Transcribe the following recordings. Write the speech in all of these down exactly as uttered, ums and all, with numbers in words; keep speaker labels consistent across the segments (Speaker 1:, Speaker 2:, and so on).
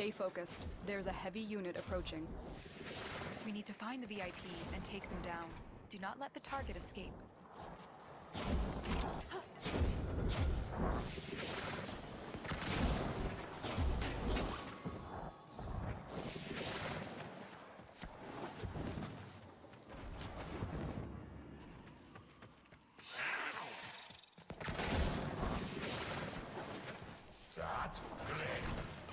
Speaker 1: Stay focused. There's a heavy unit approaching.
Speaker 2: We need to find the V I P and take them down. Do not let the target escape.
Speaker 3: That ready.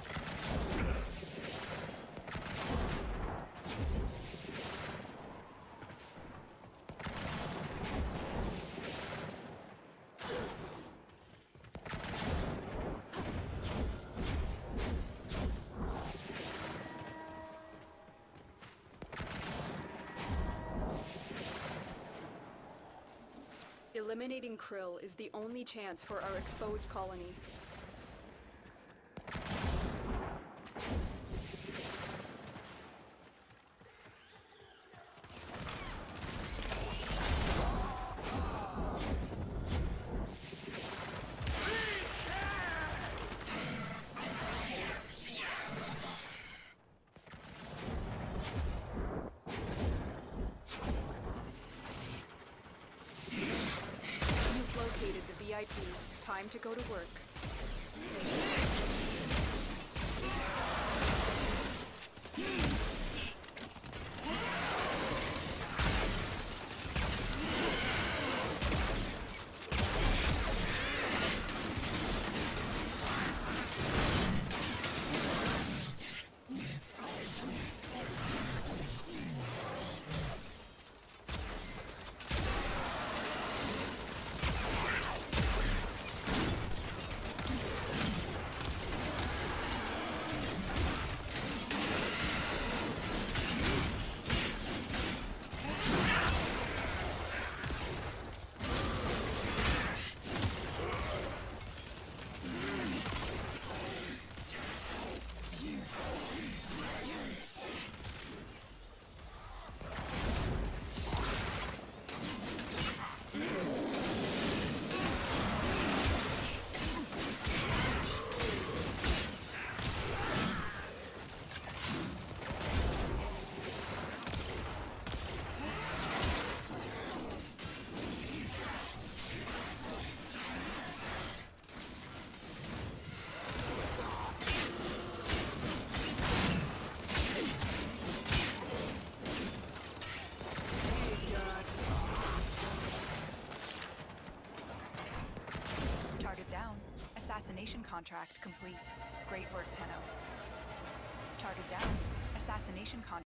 Speaker 1: Eliminating Krill is the only chance for our exposed colony. Located the V I P. Time to go to work.
Speaker 2: Target down. Assassination contract complete. Great work, Tenno. Target down. Assassination contract.